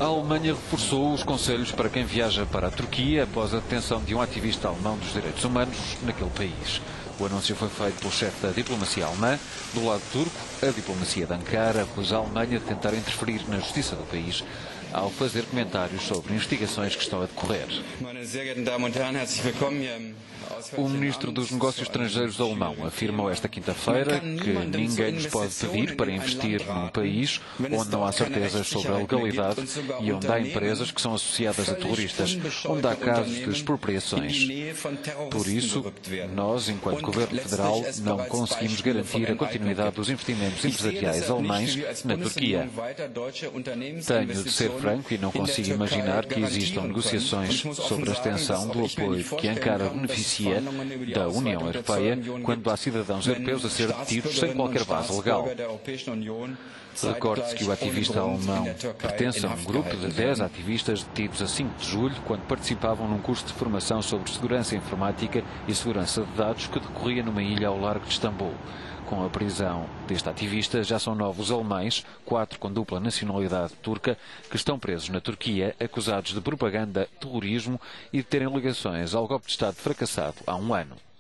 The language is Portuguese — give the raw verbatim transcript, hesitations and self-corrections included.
A Alemanha reforçou os conselhos para quem viaja para a Turquia após a detenção de um ativista alemão dos direitos humanos naquele país. O anúncio foi feito pelo chefe da diplomacia alemã. Do lado turco, a diplomacia de Ankara acusa a Alemanha de tentar interferir na justiça do país ao fazer comentários sobre investigações que estão a decorrer. O ministro dos Negócios Estrangeiros alemão afirmou esta quinta-feira que ninguém nos pode pedir para investir num país onde não há certezas sobre a legalidade e onde há empresas que são associadas a terroristas, onde há casos de expropriações. Por isso, nós, enquanto Governo Federal, não conseguimos garantir a continuidade dos investimentos empresariais alemães na Turquia. Tenho de ser franco e não consigo imaginar que existam negociações sobre a extensão do apoio que Ankara beneficia da União Europeia quando há cidadãos europeus a ser detidos sem qualquer base legal. Recorde-se que o ativista alemão pertence a um grupo de dez ativistas detidos a cinco de julho quando participavam num curso de formação sobre segurança informática e segurança de dados que decorria numa ilha ao largo de Istambul. Com a prisão deste ativista, já são nove os alemães, quatro com dupla nacionalidade turca, que estão presos na Turquia, acusados de propaganda, terrorismo e de terem ligações ao golpe de Estado fracassado há um ano.